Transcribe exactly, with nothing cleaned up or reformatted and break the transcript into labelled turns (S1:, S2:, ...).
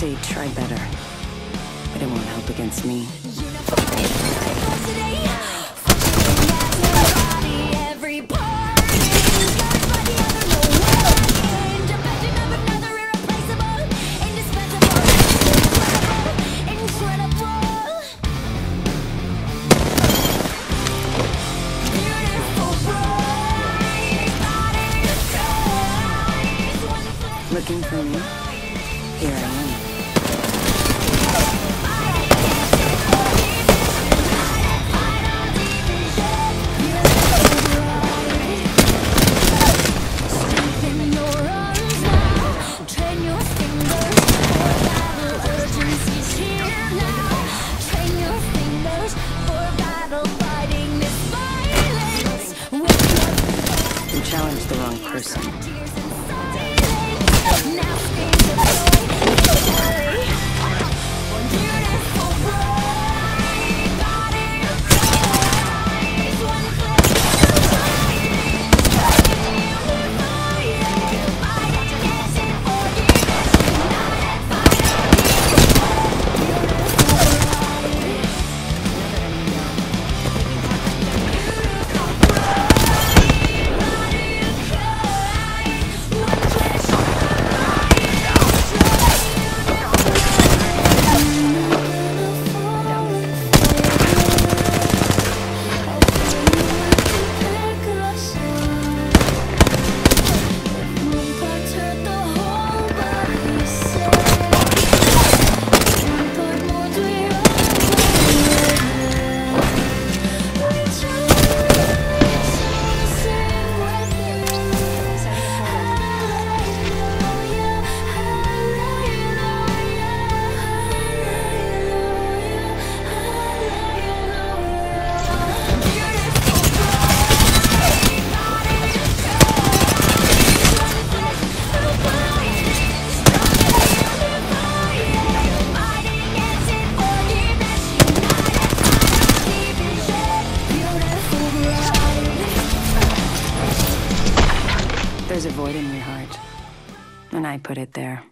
S1: say try better, but it won't help against me. Looking for me? Here I am. You challenged the wrong person. There's a void in your heart, and I put it there.